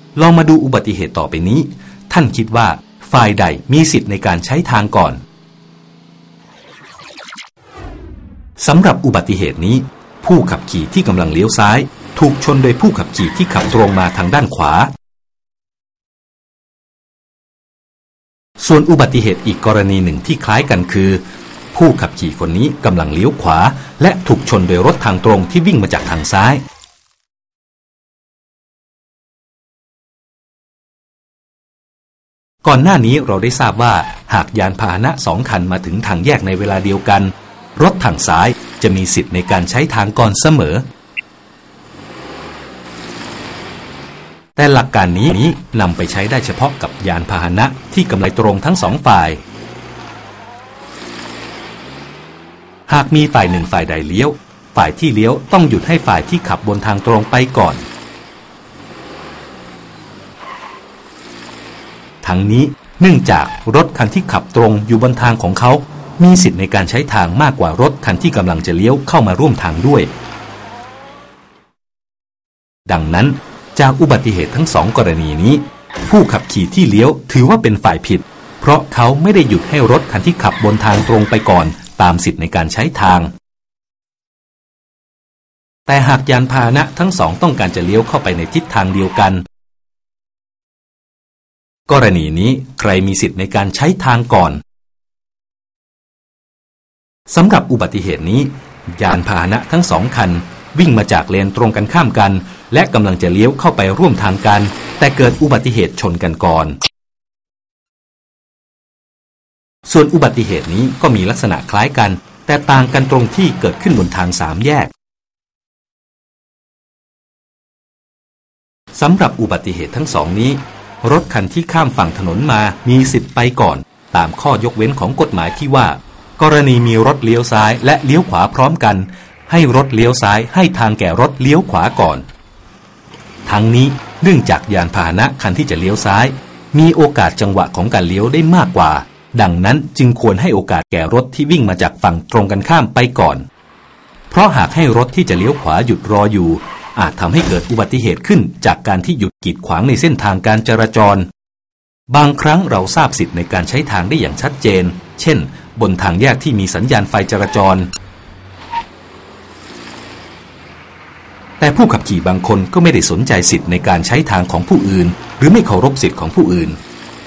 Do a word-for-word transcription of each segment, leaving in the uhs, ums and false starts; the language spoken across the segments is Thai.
ลองมาดูอุบัติเหตุต่อไปนี้ท่านคิดว่าฝ่ายใดมีสิทธิ์ในการใช้ทางก่อนสำหรับอุบัติเหตุนี้ผู้ขับขี่ที่กำลังเลี้ยวซ้ายถูกชนโดยผู้ขับขี่ที่ขับตรงมาทางด้านขวาส่วนอุบัติเหตุอีกกรณีหนึ่งที่คล้ายกันคือผู้ขับขี่คนนี้กำลังเลี้ยวขวาและถูกชนโดยรถทางตรงที่วิ่งมาจากทางซ้ายก่อนหน้านี้เราได้ทราบว่าหากยานพาหนะสองคันมาถึงทางแยกในเวลาเดียวกันรถทางซ้ายจะมีสิทธิ์ในการใช้ทางก่อนเสมอแต่หลักการนี้นำไปใช้ได้เฉพาะกับยานพาหนะที่กำลังตรงทั้งสองฝ่ายหากมีฝ่ายหนึ่งฝ่ายใดเลี้ยวฝ่ายที่เลี้ยวต้องหยุดให้ฝ่ายที่ขับบนทางตรงไปก่อนทั้งนี้เนื่องจากรถคันที่ขับตรงอยู่บนทางของเขามีสิทธิ์ในการใช้ทางมากกว่ารถคันที่กำลังจะเลี้ยวเข้ามาร่วมทางด้วยดังนั้นจากอุบัติเหตุทั้งสองกรณีนี้ผู้ขับขี่ที่เลี้ยวถือว่าเป็นฝ่ายผิดเพราะเขาไม่ได้หยุดให้รถคันที่ขับบนทางตรงไปก่อนตามสิทธิ์ในการใช้ทางแต่หากยานพาหนะทั้งสองต้องการจะเลี้ยวเข้าไปในทิศทางเดียวกันกรณีนี้ใครมีสิทธิ์ในการใช้ทางก่อนสำหรับอุบัติเหตุนี้ยานพาหนะทั้งสองคันวิ่งมาจากเลนตรงกันข้ามกันและกำลังจะเลี้ยวเข้าไปร่วมทางกันแต่เกิดอุบัติเหตุชนกันก่อนส่วนอุบัติเหตุนี้ก็มีลักษณะคล้ายกันแต่ต่างกันตรงที่เกิดขึ้นบนทางสามแยกสำหรับอุบัติเหตุทั้งสองนี้รถคันที่ข้ามฝั่งถนนมามีสิทธิ์ไปก่อนตามข้อยกเว้นของกฎหมายที่ว่ากรณีมีรถเลี้ยวซ้ายและเลี้ยวขวาพร้อมกันให้รถเลี้ยวซ้ายให้ทางแก่รถเลี้ยวขวาก่อนทั้งนี้เนื่องจากยานพาหนะคันที่จะเลี้ยวซ้ายมีโอกาสจังหวะของการเลี้ยวได้มากกว่าดังนั้นจึงควรให้โอกาสแก่รถที่วิ่งมาจากฝั่งตรงกันข้ามไปก่อนเพราะหากให้รถที่จะเลี้ยวขวาหยุดรออยู่อาจทำให้เกิดอุบัติเหตุขึ้นจากการที่หยุดกีดขวางในเส้นทางการจราจรบางครั้งเราทราบสิทธิ์ในการใช้ทางได้อย่างชัดเจนเช่นบนทางแยกที่มีสัญญาณไฟจราจรแต่ผู้ขับขี่บางคนก็ไม่ได้สนใจสิทธิ์ในการใช้ทางของผู้อื่นหรือไม่เคารพสิทธิ์ของผู้อื่น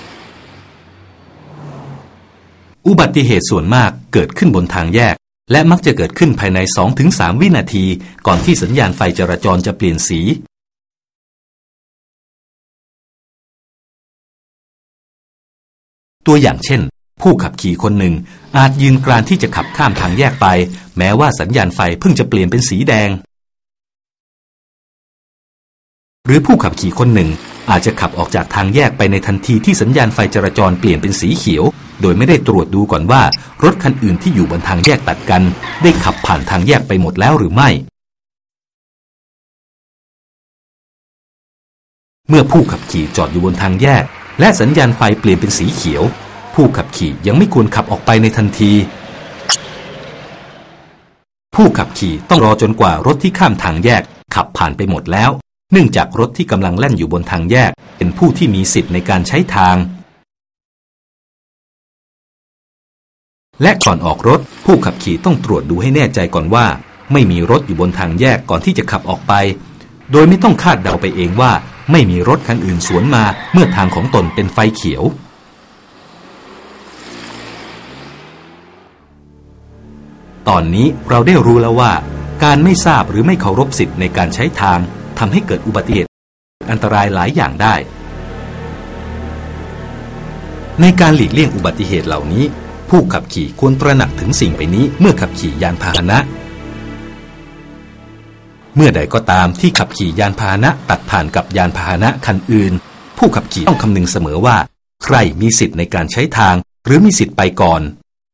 อุบัติเหตุส่วนมากเกิดขึ้นบนทางแยกและมักจะเกิดขึ้นภายใน สองถึงสาม วินาทีก่อนที่สัญญาณไฟจราจรจะเปลี่ยนสีตัวอย่างเช่นผู้ขับขี่คนหนึ่งอาจยืนกรานที่จะขับข้ามทางแยกไปแม้ว่าสัญญาณไฟเพิ่งจะเปลี่ยนเป็นสีแดงหรือผู้ขับขี่คนหนึ่งอาจจะขับออกจากทางแยกไปในทันทีที่สัญญาณไฟจราจรเปลี่ยนเป็นสีเขียวโดยไม่ได้ตรวจดูก่อนว่ารถคันอื่นที่อยู่บนทางแยกตัดกันได้ขับผ่านทางแยกไปหมดแล้วหรือไม่เมื่อผู้ขับขี่จอดอยู่บนทางแยกและสัญญาณไฟเปลี่ยนเป็นสีเขียวผู้ขับขี่ยังไม่ควรขับออกไปในทันทีผู้ขับขี่ต้องรอจนกว่ารถที่ข้ามทางแยกขับผ่านไปหมดแล้วเนื่องจากรถที่กำลังแล่นอยู่บนทางแยกเป็นผู้ที่มีสิทธิ์ในการใช้ทางและก่อนออกรถผู้ขับขี่ต้องตรวจดูให้แน่ใจก่อนว่าไม่มีรถอยู่บนทางแยกก่อนที่จะขับออกไปโดยไม่ต้องคาดเดาไปเองว่าไม่มีรถคันอื่นสวนมาเมื่อทางของตนเป็นไฟเขียวตอนนี้เราได้รู้แล้วว่าการไม่ทราบหรือไม่เคารพสิทธิ์ในการใช้ทางทำให้เกิดอุบัติเหตุอันตรายหลายอย่างได้ในการหลีกเลี่ยงอุบัติเหตุเหล่านี้ผู้ขับขี่ควรตระหนักถึงสิ่งไปนี้เมื่อขับขี่ยานพาหนะเมื่อใดก็ตามที่ขับขี่ยานพาหนะตัดผ่านกับยานพาหนะคันอื่นผู้ขับขี่ต้องคำนึงเสมอว่าใครมีสิทธิ์ในการใช้ทางหรือมีสิทธิ์ไปก่อน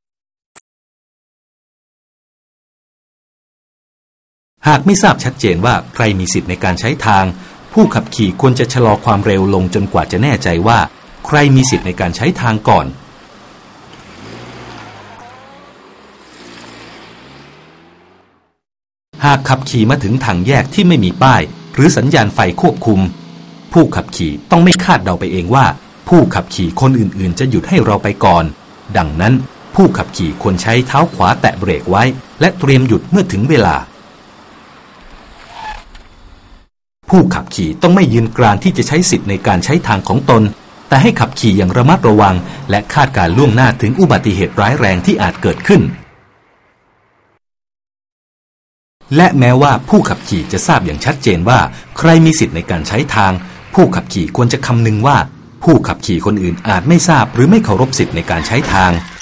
หากไม่ทราบชัดเจนว่าใครมีสิทธิ์ในการใช้ทางผู้ขับขี่ควรจะชะลอความเร็วลงจนกว่าจะแน่ใจว่าใครมีสิทธิ์ในการใช้ทางก่อนหากขับขี่มาถึงทางแยกที่ไม่มีป้ายหรือสัญญาณไฟควบคุมผู้ขับขี่ต้องไม่คาดเดาไปเองว่าผู้ขับขี่คนอื่นๆจะหยุดให้เราไปก่อนดังนั้นผู้ขับขี่ควรใช้เท้าขวาแตะเบรกไว้และเตรียมหยุดเมื่อถึงเวลาผู้ขับขี่ต้องไม่ยืนกรานที่จะใช้สิทธิ์ในการใช้ทางของตนแต่ให้ขับขี่อย่างระมัดระวังและคาดการณ์ล่วงหน้าถึงอุบัติเหตุร้ายแรงที่อาจเกิดขึ้นและแม้ว่าผู้ขับขี่จะทราบอย่างชัดเจนว่าใครมีสิทธิ์ในการใช้ทางผู้ขับขี่ควรจะคำนึงว่าผู้ขับขี่คนอื่นอาจไม่ทราบหรือไม่เคารพสิทธิ์ในการใช้ทาง